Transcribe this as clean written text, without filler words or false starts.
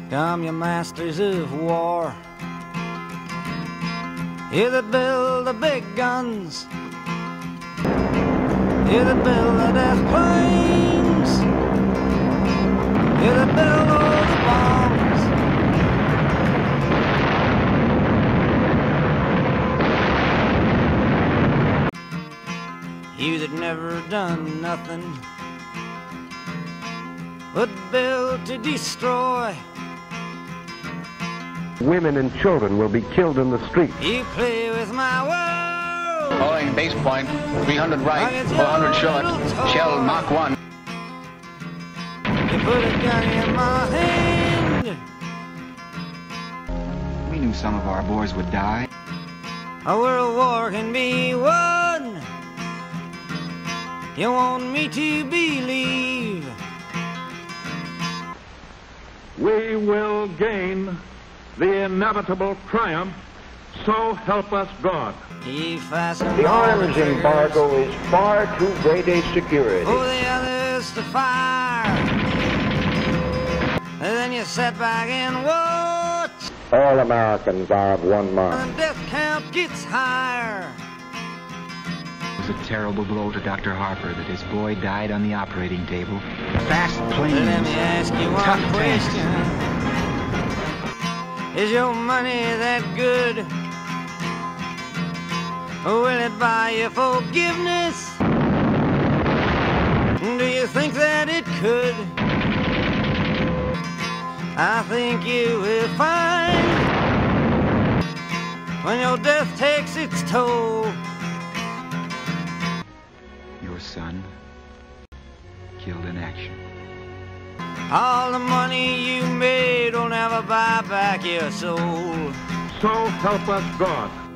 Come, you masters of war, you that build the big guns, you that build the death planes, you that build all the bombs. You that never done nothing but build to destroy. Women and children will be killed in the street. You play with my world. Calling base point, 300 right, 400 short, shell Mach 1. You put a gun in my hand. We knew some of our boys would die. A world war can be won. You want me to believe? We will gain the inevitable triumph, so help us God. The arms embargo is far too great a security. For the others to fire. And then you sit back and watch. All Americans are of one The mind. death count gets higher. It was a terrible blow to Dr. Harper that his boy died on the operating table. Fast planes. Let me ask you one Tough question. Is your money that good? Or will it buy you forgiveness? Do you think that it could? I think you will find when your death takes its toll. Your son killed in action. All the money you made will never buy back your soul. So help us God.